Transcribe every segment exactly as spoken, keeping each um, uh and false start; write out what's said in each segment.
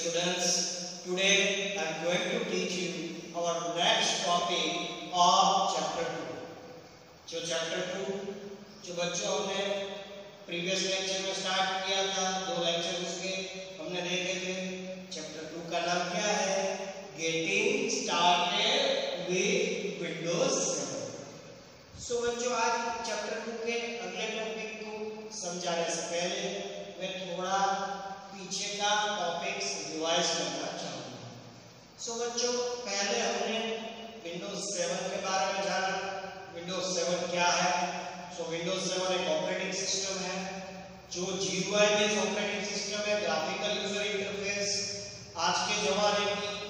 students, today I am going to teach you our next topic of chapter two. जो chapter two जो बच्चों हमने previous lecture में start किया था, दो lecture उसके हमने देखे थे। chapter two का नाम क्या है? Getting started with Windows seven. So बच्चों आज chapter two के अगले topic को समझाने से पहले मैं थोड़ा पीछे का टॉपिक्स रिवाइज करना चाहूँगा। सो so, बच्चों पहले हमने विंडोज सेवन के बारे में जाना। विंडोज सेवन क्या है? सो so, विंडोज सेवन एक ऑपरेटिंग सिस्टम है जो जीयूआई बेस्ड ऑपरेटिंग सिस्टम है, ग्राफिकल यूजर इंटरफेस। आज के जमाने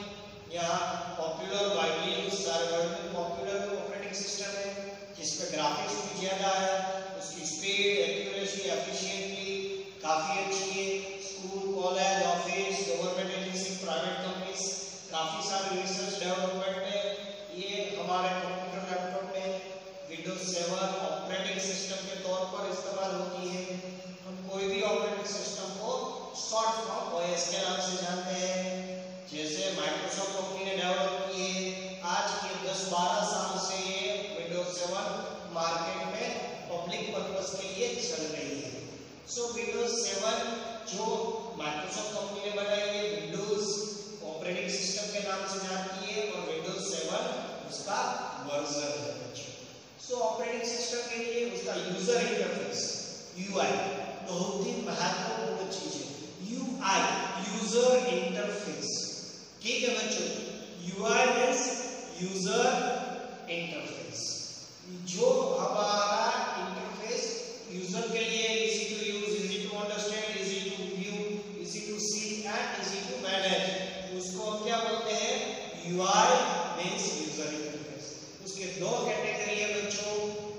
की यहाँ पॉपुलर वाइडली यूज सारे वर्ल्ड में पॉपुलर ऑपरेटिंग सिस्टम है जिसमें ग्राफिक्स भी ज़्यादा है, उसकी स्पीड, एक्यूरेसी, एफिशिएंटली काफ़ी अच्छी है। School, college, office, government agency, private companies, काफ़ी सारे रिसर्च डेवलपमेंट में ये हमारे कंप्यूटर लैपटॉप में विंडोज सेवन ऑपरेटिंग सिस्टम के तौर पर इस्तेमाल होती है। हम कोई भी ऑपरेटिंग सिस्टम को शॉर्ट फॉर्म ओएस के नाम से जानते हैं। जैसे माइक्रोसॉफ्ट कंपनी ने डेवलप की है, आज के दस बारह साल से ये विंडोज सेवन मार्केट में पब्लिक पर्पस के लिए चल रही है। सो विंडोज सेवन जो माइक्रोसॉफ्ट कंपनी ने बनाई है विंडोज ऑपरेटिंग सिस्टम के नाम से जानती है और विंडोज सेवन उसका वर्जन है बच्चों। सो ऑपरेटिंग सिस्टम के लिए उसका यूजर इंटरफेस यूआई बहुत ही महत्वपूर्ण चीज है। यूआई यूजर इंटरफेस, ठीक है बच्चों। यूआई मींस यूजर इंटरफेस, जो हमारा इंटरफेस यूजर के लिए easy to use, easy to understand, easy to view, easy to see and easy to manage, उसको हम क्या बोलते हैं? UI means user interface. उसके दो कैटेगरी है बच्चों,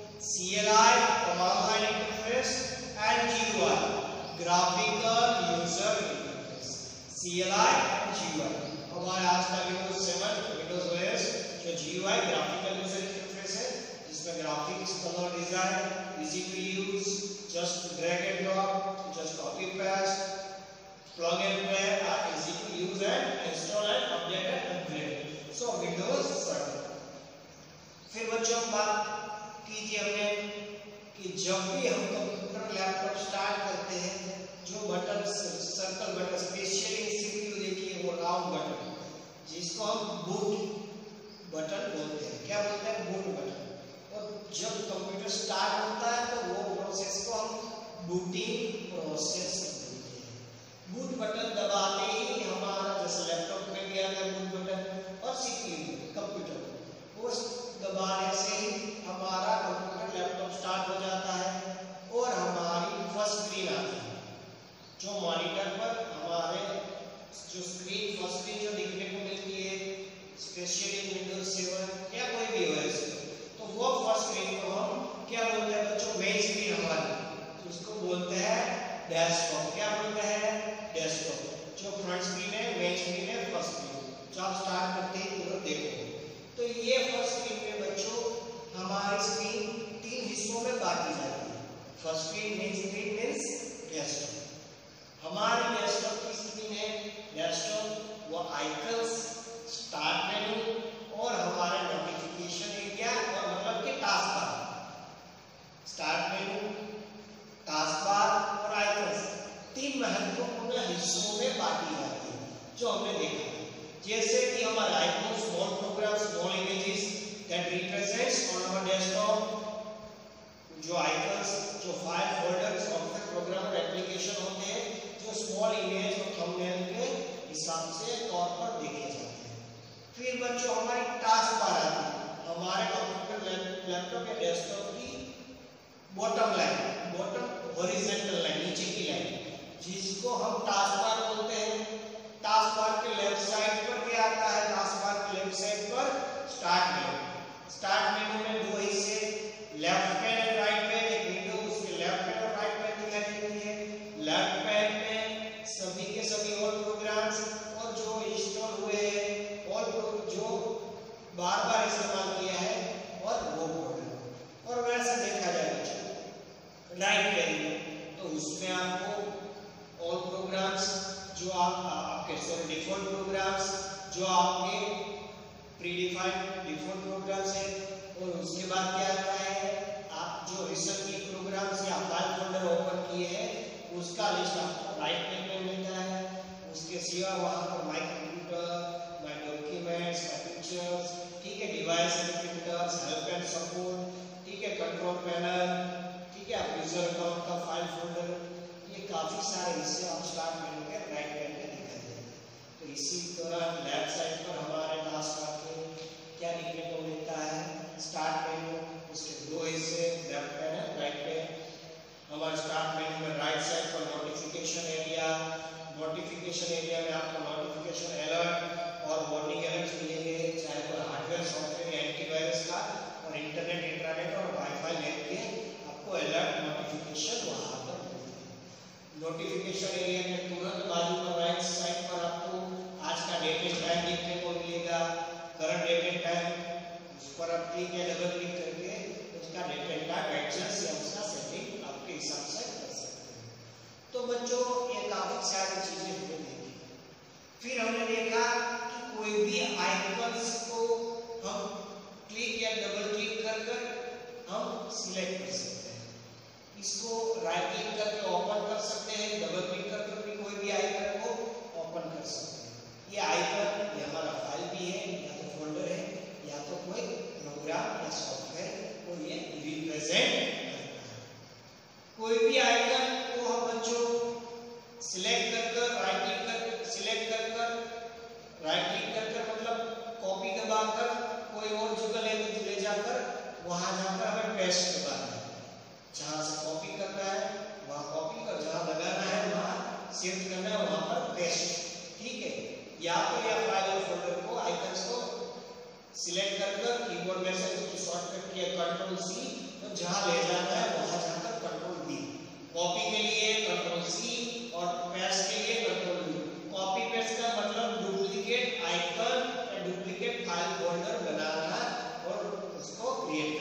CLI command line interface and GUI graphical user interface. CLI and GUI हमारे आज का विंडोज सेवन विंडोज ओएस जो जीयूआई ग्राफिकल यूजर इंटरफेस है जिसमें graphics, colour, design, easy to use, just drag and drop, just copy paste, plug and play are easy to use and install and update and upgrade. So Windows seven. फिर बच्चों बात कीजिए हमने कि जब भी हम कंप्यूटर लैपटॉप स्टार्ट करते हैं जो button circle button, specially CPU देखिए वो राउंड बटन जिसको हम बूट बटन बोलते हैं। क्या बोलते हैं? Boot button. जब कंप्यूटर स्टार्ट होता है तो वो प्रोसेस को हम बूटिंग प्रोसेस बोलते हैं। बूट बटन दबाते ही हमारा जैसे लैपटॉप में गया था बूट बटन और सीपीयू कंप्यूटर वो दबाने से ही हमारा कंप्यूटर लैपटॉप स्टार्ट हो जाता है और हमारी फर्स्ट स्क्रीन आती है जो मॉनिटर पर हमारे जो स्क्रीन फर्स्ट स्क्रीन जो दिखने को मिलती है स्पेशली विंडोज सेवन या कोई भी ओएस वो फर्स्ट स्क्रीन को हम क्या बोलते हैं बच्चों? मेन स्क्रीन हमारी, तो उसको बोलते हैं डेस्कटॉप। क्या बोलते हैं? डेस्कटॉप। जो फ्रंट स्क्रीन है, मेन स्क्रीन है, फर्स्ट स्क्रीन जो आप स्टार्ट करते ही पूरा देखो। तो ये फर्स्ट स्क्रीन में बच्चों हमारी स्क्रीन तीन हिस्सों में बांटी जाती है। First screen, main screen means desktop. हमारे डेस्कटॉप की स्क्रीन है डेस्कटॉप, वो आइकन्स, स्टार्ट मेनू और हमारे नोटिफिकेशन एरिया और मतलब कि task bar, start menu, task bar और आइकन्स तीन महत्वपूर्ण हिस्सों में बांटी जाती है जो हमने देखा। जैसे कि हमारे icon, small program, small images that represents on our desktop, जो आइकन्स, जो फाइल फोल्डर, सॉफ्टवेयर, प्रोग्राम और एप्लीकेशन होते हैं जो स्मॉल इमेज और थंबनेल के हिसाब से तौर पर देखे जाते हैं। फिर बच्चों हमारी टास्क बार आती है, हमारे कंप्यूटर लैपटॉप या डेस्कटॉप की bottom line, bottom horizontal line, नीचे की लाइन जिसको हम टास्क बार बोलते हैं। टास्क बार के लेफ्ट साइड पर क्या आता है? टास्क बार के लेफ्ट साइड पर स्टार्ट मेनू। स्टार्ट मेनू में दो हिस्से, लेफ्ट पैन और राइट पैन। एक विंडो उसके लेफ्ट पैन और राइट पैन दिखाई देती है। लेफ्ट पैन में सभी के सभी ऑल प्रोग्राम्स और जो इंस्टॉल हुए हैं और जो बार बार इस्तेमाल किया है और वो प्रोग्राम। और वैसे देखा जाए राइट पैन तो उसमें आपको ऑल प्रोग्राम्स जो आप आपके सॉरी लेफ्ट पे है, राइट पे हमारे स्टार्ट मेन्यू में राइट साइड पर नोटिफिकेशन एरिया, नोटिफिकेशन एरिया में आपको नोटिफिकेशन अलर्ट और वार्निंग अलर्ट मिलेंगे, चाहे तो हार्डवेयर सॉफ्टवेयर या एंटीवायरस का, और इंटरनेट इंटरनेट और वाईफाई नेट के आपको अलर्ट नोटिफिकेशन वहां पर मिलेंगे। नोटिफिकेशन एरिया में तुरंत बाजू पर राइट साइड पर आपको आज का डेट एंड टाइम देखने को मिलेगा, करंट डेट एंड टाइम, उस पर आप क्लिक या डबल क्लिक करके उसका डेट एंड टाइम एडजस्ट या उसका सेटिंग आपके हिसाब से कर सकते हैं। तो बच्चों ये काफी सारी चीजें हमने देखी। फिर हमने देखा कि कोई भी आइकन्स को हम क्लिक या डबल क्लिक कर कर हम सिलेक्ट कर सकते हैं। इसको राइट क्लिक करके ओपन कर सकते हैं, डबल क्लिक करके भी कोई भी आइकन को ओपन कर सकते हैं। ये आइकन ये हमारा फाइल भी है, या तो फोल्डर है, या तो कोई प्रोग्राम या सॉफ्टवेयर को ये रिप्रेजेंट करता है। कोई भी आइकन को हम बच्चों सिलेक्ट कर कर राइट क्लिक कर सिलेक्ट कर कर राइट क्लिक कर कर मतलब कॉपी दबाकर कोई और जगह ले ले जाकर वहां जाकर हमें पेस्ट करना है। जहां से कॉपी करना है वहां कॉपी कर, जहां लगाना है वहां शिफ्ट करना है, वहां पर पेस्ट। ठीक है, या तो या फाइल और फोल्डर को आइकन्स को सिलेक्ट कर कर कीबोर्ड में से शॉर्टकट किया कंट्रोल सी, तो जहां ले जाना है वहां जाकर कंट्रोल वी। कॉपी के लिए कंट्रोल सी और पेस्ट के लिए कंट्रोल वी। कॉपी पेस्ट का मतलब डुप्लीकेट आइकन या डुप्लीकेट फाइल फोल्डर बनाना और उसको क्रिएट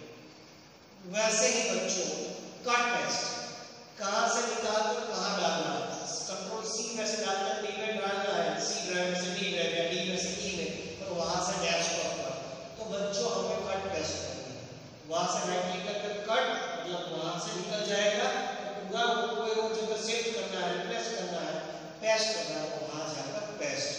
करना। वैसे ही बच्चों कट पेस्ट कहां से निकाल कर कहां डालना है, कंट्रोल सी में से डालकर डी में डालना है, सी ड्राइव में से डी ड्राइव या डी में से ई में, और वहां से डेस्कटॉप पर। तो बच्चों हमें कट पेस्ट करना है, वहां से राइट क्लिक करके कट मतलब वहां से निकल जाएगा, पूरा कोई और जगह शिफ्ट करना है, रिप्लेस करना है, पेस्ट करना है, वहां जाकर पेस्ट।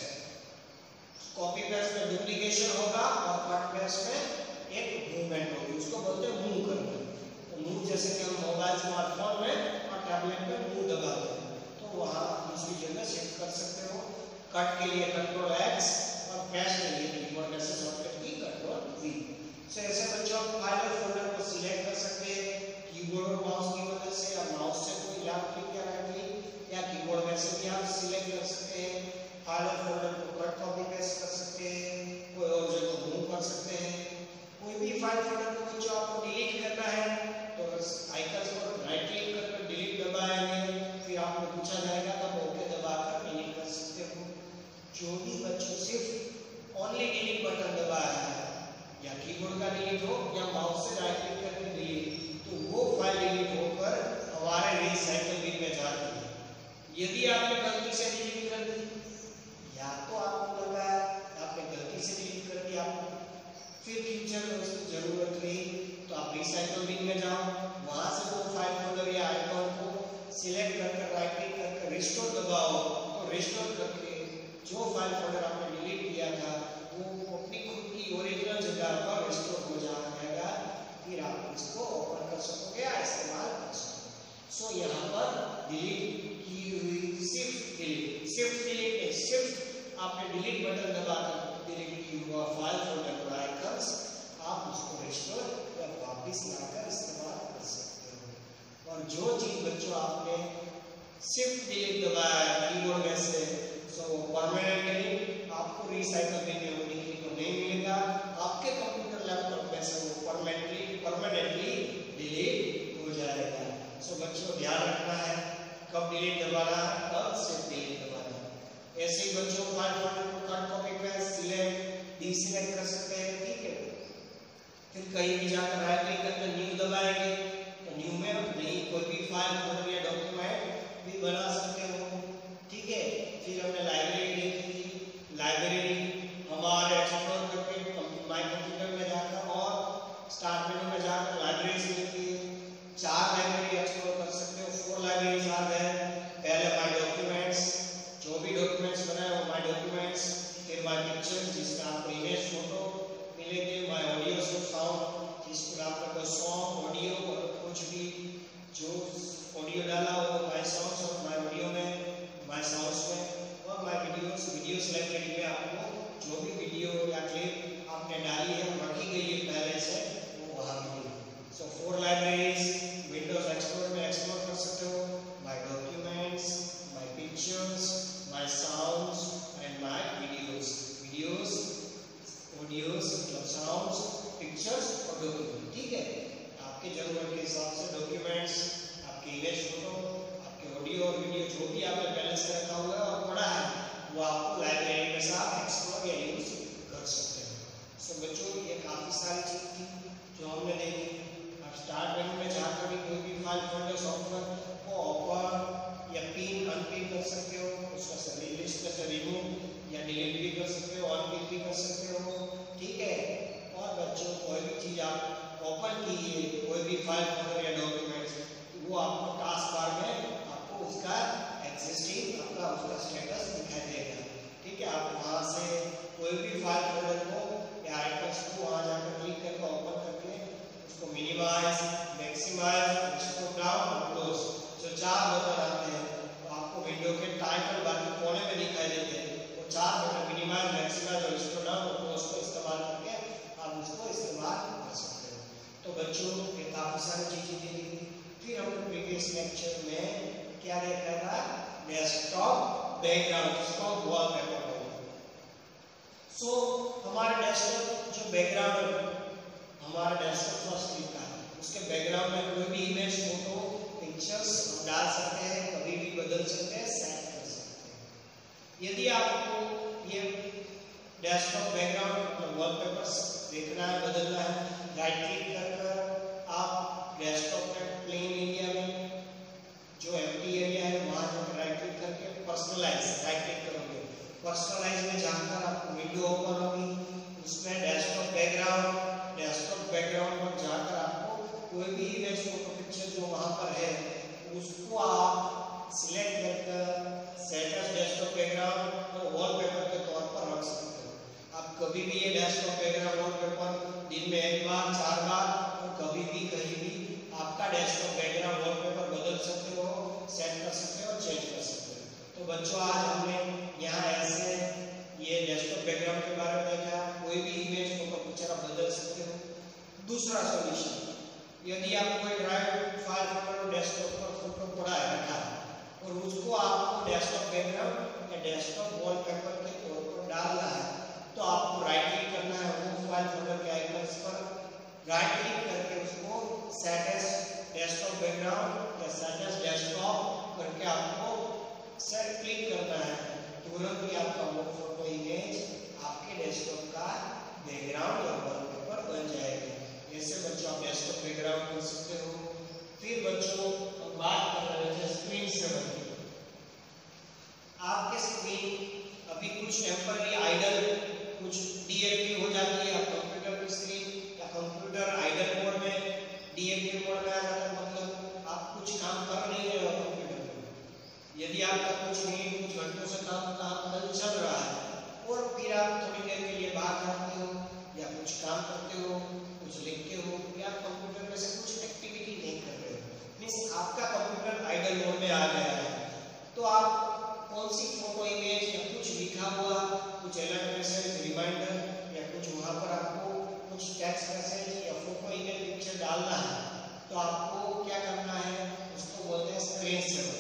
कॉपी पेस्ट में डुप्लीकेशन होगा और कट पेस्ट में एक मूवमेंट होगी, उसको बोलते हैं मूव करना। तो मूव जैसे कि हम मोबाइल स्मार्टफोन में और टैबलेट में मूव दबाते हैं, तो वहां दूसरी जगह शिफ्ट कर सकते हो। कट के लिए कंट्रोल एक्स और पेस्ट के लिए कीबोर्ड में से शॉर्टकट की कंट्रोल वी। सो ऐसे बच्चों फाइल और फोल्डर को सिलेक्ट कर सकते हैं कीबोर्ड और माउस की मदद से, या माउस से कोई लेफ्ट क्लिक या राइट क्लिक, या कीबोर्ड में से भी आप सिलेक्ट कर सकते हैं। फाइल और फोल्डर को कट कॉपी पेस्ट कर सकते हैं, कोई और जगह मूव कर सकते हैं। कोई भी फाइल फोल्डर को जो आपको डिलीट करना है तो आइकन पर राइट क्लिक करके डिलीट दबाएंगे, फिर आपको पूछा जाएगा तब ओके दबाकर डिलीट कर सकते हो। जो भी बच्चों सिर्फ ओनली डिलीट बटन दबाया है, या कीबोर्ड का डिलीट हो या माउस से राइट क्लिक करके डिलीट, तो वो फाइल डिलीट होकर हमारे रिसाइकल बिन में जाती है। यदि आपने गलती से डिलीट कर दी, या तो आपको लगा आपने गलती से डिलीट कर दिया, फिर फ्यूचर में उसकी जरूरत नहीं, तो आप रिसाइकल बिन में जाओ, वहां से वो फाइल फोल्डर या आइकन को सिलेक्ट करके राइट क्लिक करके रिस्टोर दबाओ, तो रिस्टोर करके जो फाइल फोल्डर आपने डिलीट किया था वो अपनी खुद की ओरिजिनल जगह पर रिस्टोर हो जाएगा, फिर आप इसको ओपन कर सकोगे या इस्तेमाल कर सकोगे। सो यहाँ पर डिलीट की हुई shift delete shift delete shift आपने डिलीट बटन दबाकर डिलीट की हुआ फाइल फोल्डर और आइकन्स आप उसको रिस्टोर या वापस लाकर इस्तेमाल कर सकते हो। और जो चीज बच्चों आपने शिफ्ट डिलीट दबाया है कीबोर्ड में से, सो वो परमानेंटली आपको रिसाइकल बिन में देखने को नहीं मिलेगा, आपके कंप्यूटर लैपटॉप में से वो परमानेंटली परमानेंटली डिलीट हो जाएगा। सो बच्चों ध्यान रखना है कब डिलीट दबाना है, कब शिफ्ट डिलीट दबाना है। ऐसे ही बच्चों फाइल फोल्डर को cut copy paste select deselect कर सकते हैं। ठीक है, फिर कहीं भी जाकर राइट क्लिक करके न्यू दबाएंगे, तो न्यू में नई कोई भी फाइल फोल्डर या डॉक्यूमेंट भी बना सकते हो। ठीक है, फिर हमने लाइब्रेरी देखी थी, लाइब्रेरी हमारे एक्सप्लोर करके माय कंप्यूटर में जाकर और स्टार्ट मेनू में जाकर लाइब्रेरी देखी है। चार लाइब्रेरी एक्सप्लोर कर सकते हो, फोर लाइब्रेरी आ गए। पहले माय डॉक्यूमेंट्स, जो भी डॉक्यूमेंट्स बनाए वो माय डॉक्यूमेंट्स, फिर माय पिक्चर्स जिसमें आपको इमेज फोटो मिलेंगे, माय ऑडियो साउंड जिसमें आपका कोई सॉन्ग ऑडियो और कुछ भी जो ऑडियो डाला हो माय सॉन्ग्स और माय ऑडियो में माय साउंड्स में, और माय वीडियोस वीडियोस लाइब्रेरी में आपको जो भी वीडियो या क्लिप आपने डाली है रखी गई है पहले से वो वहाँ मिलेगी। So four library file folder या डॉक्यूमेंट्स, वो आपको टास्क बार में आपको उसका एग्जिस्टिंग आपका उसका स्टेटस दिखाई देगा। ठीक है, आप वहाँ से कोई भी फाइल फोल्डर को या आइटम्स को वहाँ जाकर क्लिक करके ओपन करके उसको मिनिमाइज, मैक्सिमाइज, स्क्रॉल डाउन और क्लोज, जो चार बटन आते हैं तो आपको विंडो के टाइटल बार के कोने में दिखाई देते हैं। वो चार बटन मिनिमाइज, मैक्सिमाइज और स्क्रॉल डाउन और क्लोज को इस्तेमाल करके आप उसको इस्तेमाल कर सकते हो। तो बच्चों ये काफी सारी चीजें दी गई। फिर हमने प्रीवियस लेक्चर में क्या देखा था, desktop background, desktop wallpaper. So हमारे डेस्कटॉप जो बैकग्राउंड हमारा डेस्कटॉप फर्स्ट क्लिक का है, उसके बैकग्राउंड में कोई भी इमेज, फोटो, पिक्चर्स हम डाल सकते हैं, कभी भी बदल सकते हैं, सेट कर सकते हैं। यदि आपको ये डेस्कटॉप बैकग्राउंड मतलब वॉलपेपर्स देखना है, बदलना है, राइट क्लिक कर आप डेस्कटॉप में प्लेन एरिया में जो एम्प्टी एरिया है वहां जाकर राइट क्लिक करके पर्सनलाइज राइट क्लिक करोगे। पर्सनलाइज में जाकर आपको विंडो ओपन होगी, उसमें डेस्कटॉप बैकग्राउंड, डेस्कटॉप बैकग्राउंड पर जाकर आपको कोई भी इमेज, फोटो, पिक्चर जो वहां पर है उसको आप सिलेक्ट करके सेट एज डेस्कटॉप बैकग्राउंड और वॉलपेपर के तौर पर रख सकते हो। आप कभी भी ये डेस्कटॉप बैकग्राउंड वॉलपेपर दिन में एक बार, चार बार और कभी भी कहीं भी आपका डेस्कटॉप बैकग्राउंड वॉलपेपर बदल सकते हो, सेट कर सकते हो, चेंज कर सकते हो। तो बच्चों आज हमने यहाँ ऐसे ये डेस्कटॉप बैकग्राउंड के बारे में देखा, कोई भी इमेज, फोटो, पिक्चर आप बदल सकते हो। दूसरा सॉल्यूशन, यदि आप कोई ड्राइव फाइल फोल्डर डेस्कटॉप पर फोटो पड़ा है रखा और उसको आपको डेस्कटॉप बैकग्राउंड या डेस्कटॉप वॉलपेपर के तौर पर डालना है, तो आपको राइट क्लिक करना है, वो फाइल फोल्डर के आइकन्स पर राइट क्लिक करके उसको सेट एज डेस्कटॉप बैकग्राउंड या सेट एज डेस्कटॉप करके आपको सेट क्लिक करना है। तुरंत ही आपका वो फोटो इमेज आपके डेस्कटॉप का बैकग्राउंड या वॉलपेपर बन जाएगा। ऐसे बच्चों आप डेस्कटॉप बैकग्राउंड कर सकते हो। फिर बच्चों हम बात कर रहे हैं स्क्रीन सेवर की। आपके स्क्रीन अभी कुछ टेम्पररी आइडल, कुछ डीएफटी हो जाती है, कंप्यूटर की स्क्रीन या कंप्यूटर आइडल मोड में, डीएफटी मोड में आ जाता है, मतलब आप कुछ काम कर नहीं रहे हो कंप्यूटर में। यदि आपका कुछ नहीं, कुछ घंटों से काम काम चल रहा है और फिर आप थोड़ी देर के लिए बाहर जाते हो या कुछ काम करते हो, कुछ लिखते हो या कंप्यूटर में से कुछ एक्टिविटी नहीं कर रहे हो, मीन्स आपका कंप्यूटर आइडल मोड में आ गया है, तो आप कौन सी फोटो इमेज या कुछ लिखा हुआ, कुछ अलर्ट मैसेज, रिमाइंडर या कुछ वहाँ पर आपको कुछ टेक्स्ट मैसेज या फोटो इमेज पिक्चर डालना है, तो आपको क्या करना है, उसको बोलते हैं स्क्रीन सेवर।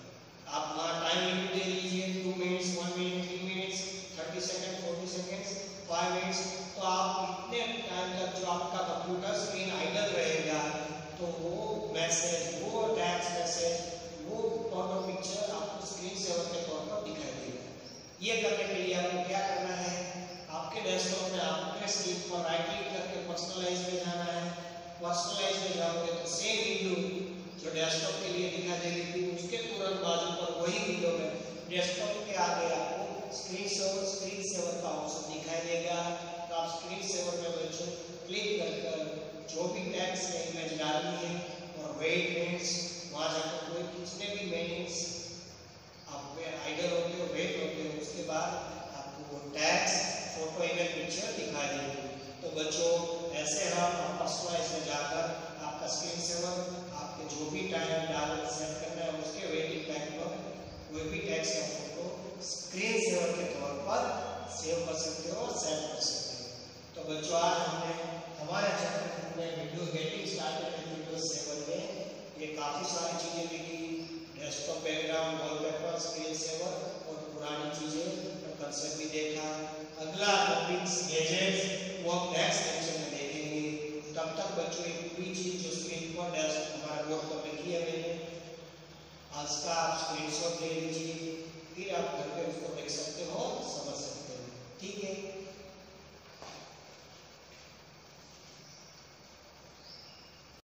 आप वहाँ टाइम लिमिट दे दीजिए, two minutes, one minute, three minutes, thirty second, forty seconds, five minutes. तो आप इतने टाइम तक जो आपका कंप्यूटर स्क्रीन आइडल रहेगा, तो वो मैसेज, वो टेक्स्ट मैसेज, वो फोटो पिक्चर आपको स्क्रीन सेवर के तौर पर दिखाई देगा। ये करने के लिए आपको क्या करना है, आपके डेस्कटॉप में आपके स्क्रीन पर राइट क्लिक करके पर्सनलाइज में जाना है। पर्सनलाइज में जाओगे तो सेम विंडो जो डेस्कटॉप के लिए दिखाई देगी थी, उसके तुरंत बाजू पर वही विंडो में डेस्कटॉप के आगे आपको स्क्रीन सेवर स्क्रीन सेवर का ऑप्शन दिखाई देगा। तो आप स्क्रीन सेवर में बच्चों क्लिक कर जो भी टेक्स्ट या इमेज डालनी है और वेट मिनट्स, वहाँ जाकर कोई कितने भी मिनट्स आप आइडल होते हो, वेट होते हो, उसके बाद आपको वो टेक्स्ट, फोटो, इमेज, पिक्चर दिखाई देगी। तो बच्चों ऐसे हम पर्सनलाइज में जाकर आपका स्क्रीन सेवर आपके जो भी टाइम डाल सेट करना है उसके वेटिंग टाइम पर कोई भी टेक्स्ट या फोटो स्क्रीन सेवर के तौर पर सेव कर सकते हो और सेट कर सकते हो। तो बच्चों आज हमने हमारे चैप्टर में video getting started with Windows seven में ये काफ़ी सारी चीज़ें लिखी, desktop background, wallpaper, screen saver और पुरानी चीज़ें और कंसेप्ट भी देखा। अगला टॉपिक्स गैजेट्स वो हम नेक्स्ट लेक्चर में देखेंगे। तब तक बच्चों एक पूरी चीज़ जो स्क्रीन पर डेस्क हमारे बोर्ड पर लिखी है मैंने, आज का आप स्क्रीनशॉट ले लीजिए, फिर आप घर पे उसको देख सकते हैं।